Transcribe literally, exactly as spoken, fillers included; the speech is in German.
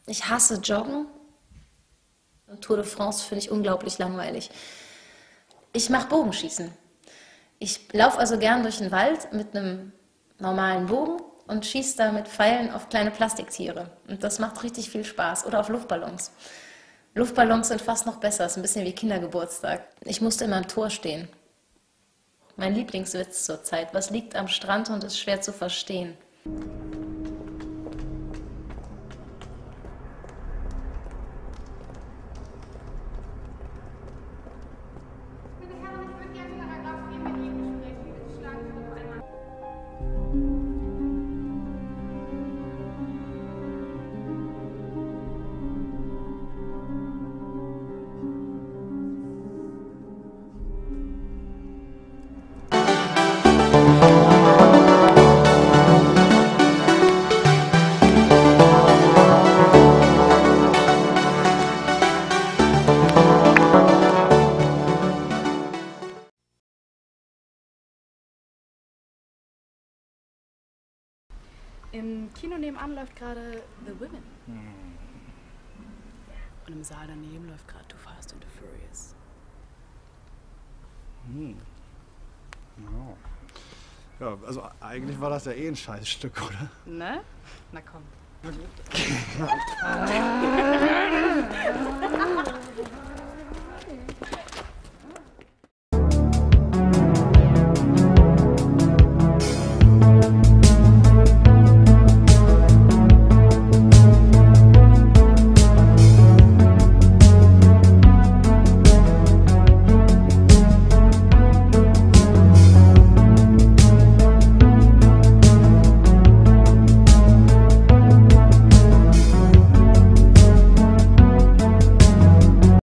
Ich hasse Joggen. Tour de France finde ich unglaublich langweilig. Ich mache Bogenschießen. Ich laufe also gern durch den Wald mit einem normalen Bogen und schieße da mit Pfeilen auf kleine Plastiktiere. Und das macht richtig viel Spaß. Oder auf Luftballons. Luftballons sind fast noch besser, ist ein bisschen wie Kindergeburtstag. Ich musste immer am Tor stehen. Mein Lieblingswitz zurzeit: Was liegt am Strand und ist schwer zu verstehen? Im Kino nebenan läuft gerade The Women. Und im Saal daneben läuft gerade Too Fast and the Furious. Hm. Ja. Ja, also eigentlich war das ja eh ein Scheißstück, oder? Ne? Na komm.